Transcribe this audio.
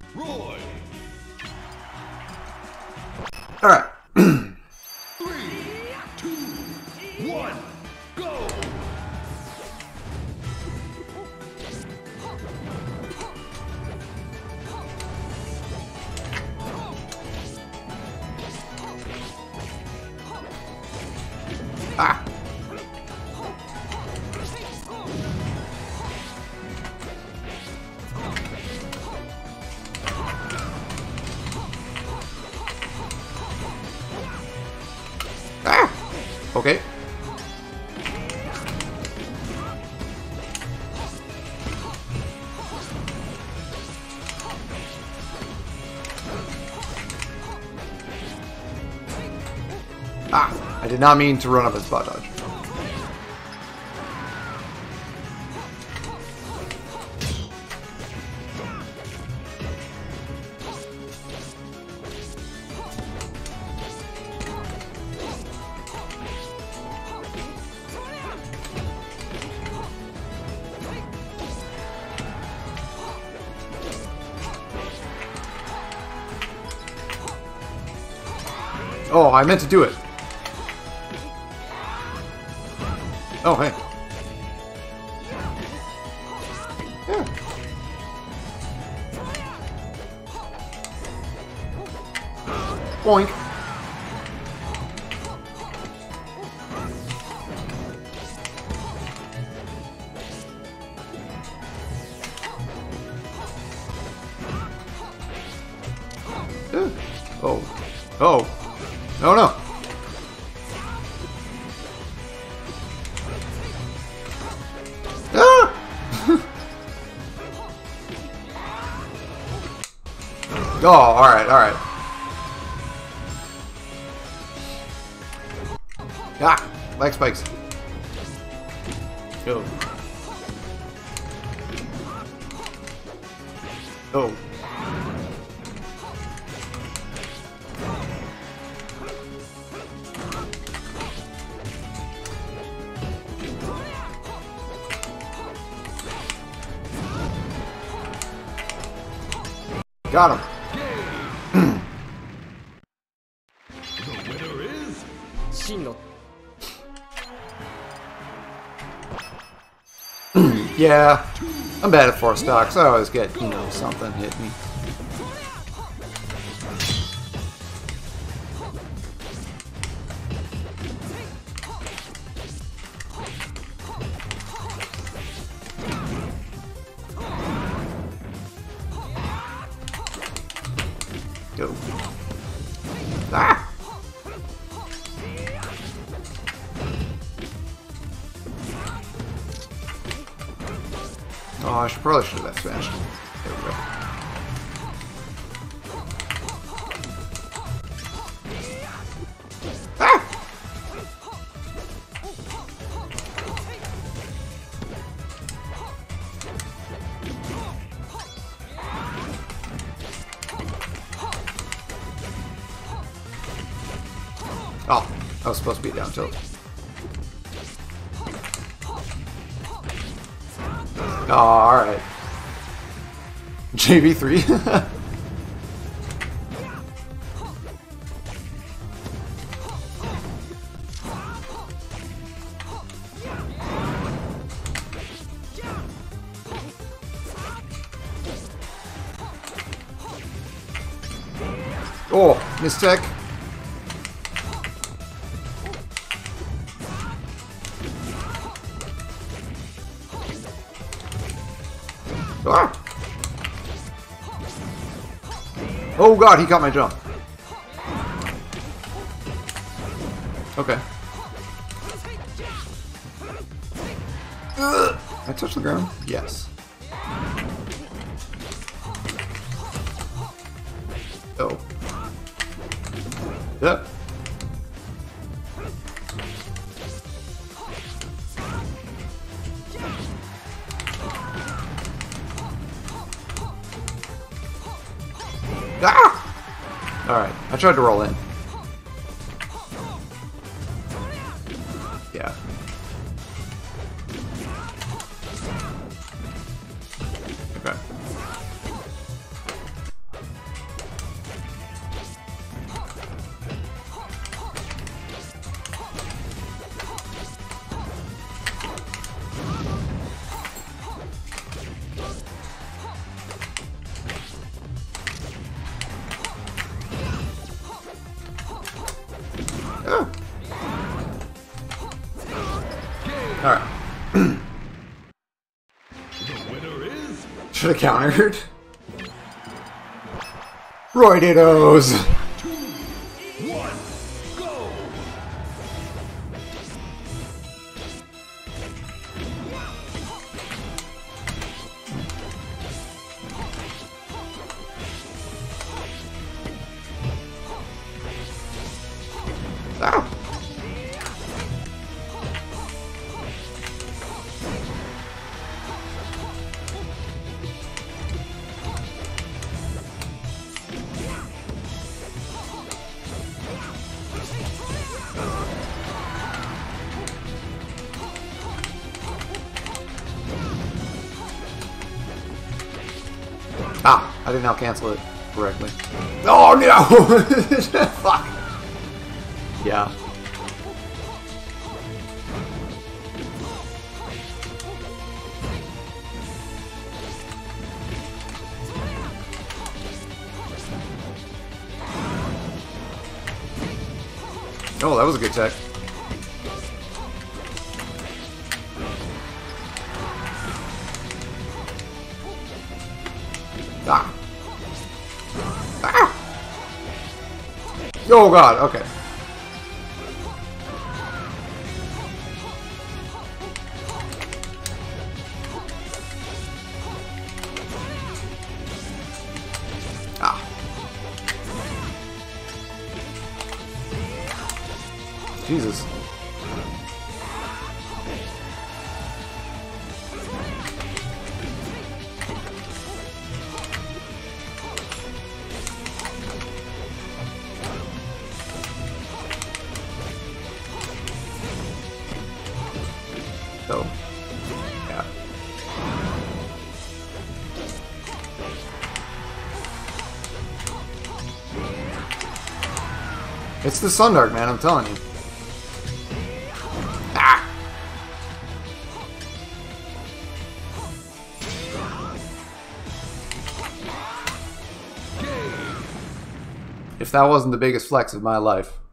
Roy. All right. 3, 2, 1, go. Ah. Ah. Okay. Ah, I did not mean to run up his spot dodge. Oh, I meant to do it. Oh, hey. Yeah. Boink. Oh. Oh. No, no. Ah! Oh, alright, alright. Ah! Leg spikes. Go. Oh. Got him. The winner is 真の Yeah. I'm bad at 4 stocks. I always get, you know, something hit me. Go. Ah! Oh, I probably should have smashed. There we go. Ah! Oh, I was supposed to be down tilt. Oh, alright. JV3? Oh, mistech. Ah. Oh god, he caught my jump. Okay. Ugh. I touched the ground? Yes. Oh. Yep. Ah! Alright, I tried to roll in. Yeah. Okay. should have countered. Roy Dittos! 2, 1, go! Ah. Ah, I did not cancel it correctly. Oh no! Fuck. Yeah. Oh, that was a good tech. Ah. Ah. Oh god, okay. Ah. Jesus. So, yeah. It's the Sundark, man, I'm telling you. Ah! If that wasn't the biggest flex of my life.